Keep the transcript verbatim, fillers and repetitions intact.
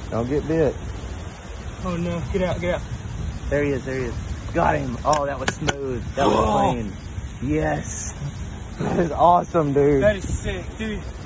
Don't get bit. Oh no, get out, get out. There he is, there he is. Got him. Oh, that was smooth. That was clean. Yes. That is awesome, dude. That is sick, dude.